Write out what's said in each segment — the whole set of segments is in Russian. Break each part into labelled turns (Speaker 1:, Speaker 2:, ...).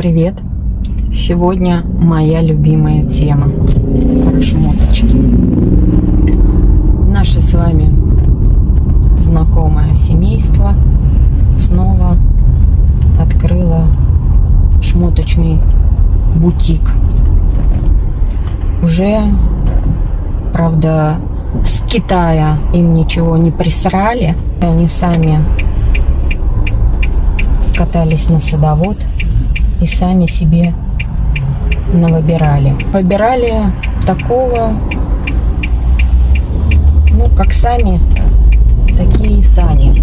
Speaker 1: привет! Сегодня моя любимая тема про шмоточки. Наше с вами знакомое семейство снова открыло шмоточный бутик. Уже, правда, с Китая им ничего не присрали. Они сами скатались на садовод и сами себе навыбирали. Выбирали такого, как сами, такие и сани.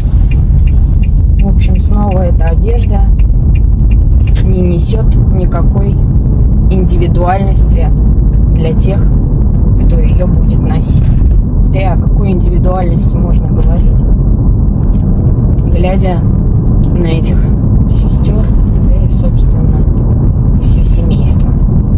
Speaker 1: В общем, снова эта одежда не несет никакой индивидуальности для тех, кто ее будет носить. Да и о какой индивидуальности можно говорить, глядя на этих сестер, да и, собственно, все семейство.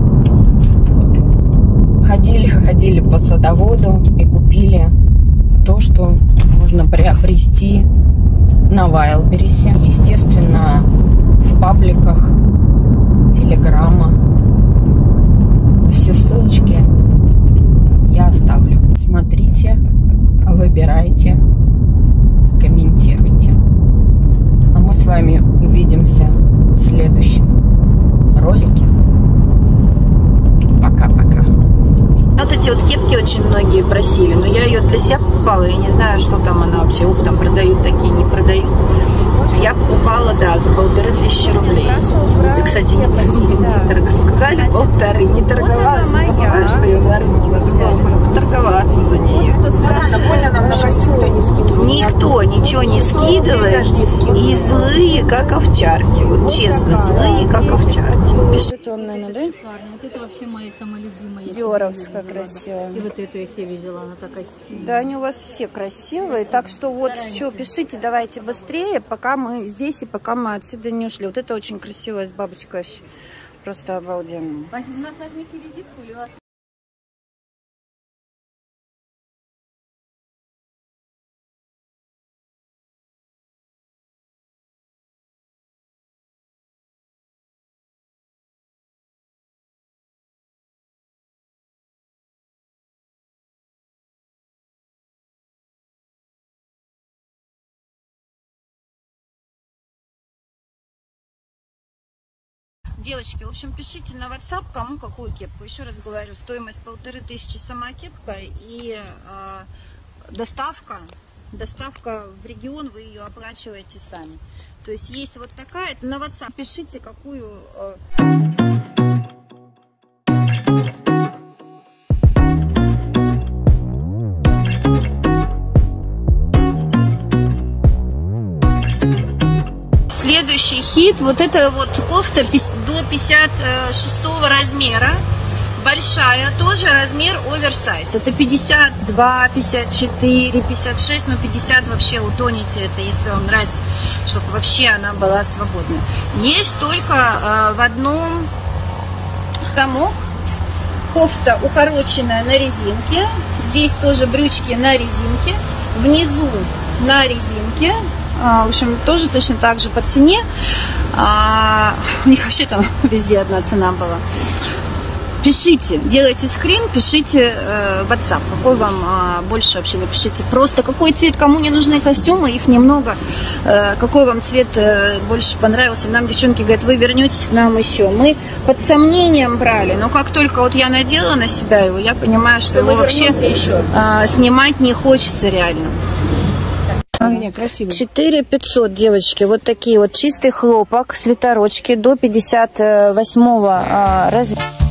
Speaker 1: Ходили по садоводу и купили то, что можно приобрести на Вайлдберрисе. Естественно, в пабликах Телеграма. Все ссылочки я оставлю. Смотрите, выбирайте, комментируйте. А мы с вами увидимся в следующем ролике. Пока-пока.
Speaker 2: Вот эти вот кепки очень многие просили, но я ее для себя покупала. Я не знаю, что там она вообще. Оптом продают, такие не продают. Я покупала, да, за 1500 рублей. И, кстати, сказали 1500, не торговалась. Я забыла, что я на рынке надо было поторговаться за нее. Никто ничего не скидывает. И злые, как овчарки. Вот честно, злые, как овчарки.
Speaker 3: Это вам, наверное, да?
Speaker 4: Вот это вообще моя самая любимая.
Speaker 3: Диоровская красивая.
Speaker 4: И вот эту я себе видела, она такая стильная.
Speaker 3: Да, они у вас все красивые. Так что вот, что, пишите, давайте быстрее, пока мы здесь и пока мы отсюда не ушли. Вот это очень красивая с бабочкой вообще. Просто обалденно.
Speaker 4: У нас возьмите визитку или у вас...
Speaker 2: Девочки, в общем, пишите на WhatsApp, кому какую кепку. Еще раз говорю, стоимость 1500 сама кепка и доставка в регион, вы ее оплачиваете сами. То есть есть вот такая, это на WhatsApp пишите, какую... Следующий хит, вот это вот кофта до 56 размера, большая, тоже размер оверсайз. Это 52, 54, 56, но 50 вообще утоните это, если вам нравится, чтобы вообще она была свободна. Есть только в одном замок, кофта укороченная на резинке, здесь тоже брючки на резинке, внизу на резинке. В общем, тоже точно так же по цене. У них вообще там везде одна цена была. Пишите, делайте скрин, пишите в WhatsApp, какой вам больше вообще, напишите просто, какой цвет, кому не нужны костюмы, их немного, какой вам цвет больше понравился. Нам девчонки говорят, вы вернетесь к нам еще. Мы под сомнением брали, но как только вот я надела на себя его, я понимаю, что его вообще снимать не хочется реально. 4500, девочки, вот такие вот чистый хлопок, свитерочки до 58 размера.